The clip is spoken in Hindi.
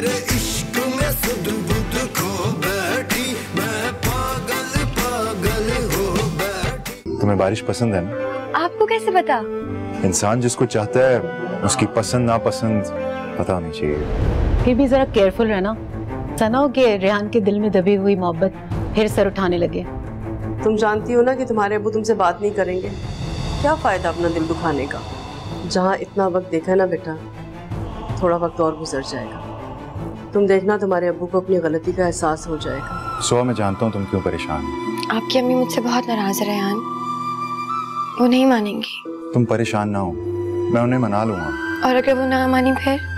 तेरे इश्क में सुध बुध खो बैठी, मैं पागल पागल हो बैठी। तुम्हें बारिश पसंद है ना? आपको कैसे पता? इंसान जिसको चाहता है उसकी पसंद नापसंद पता होनी चाहिए। फिर भी जरा केयरफुल रहना, सना हो कि रेहान के दिल में दबी हुई मोहब्बत फिर सर उठाने लगे। तुम जानती हो ना कि तुम्हारे अब्बू तुमसे बात नहीं करेंगे, क्या फायदा अपना दिल दुखाने का। जहाँ इतना वक्त देखा है ना बेटा, थोड़ा वक्त और गुजर जाएगा। तुम देखना तुम्हारे अब्बू को अपनी गलती का एहसास हो जाएगा। सो मैं जानता हूँ तुम क्यों परेशान हो। आपकी अम्मी मुझसे बहुत नाराज है रेहान, वो नहीं मानेंगी। तुम परेशान ना हो, मैं उन्हें मना लूंगा। और अगर वो ना मानी फिर?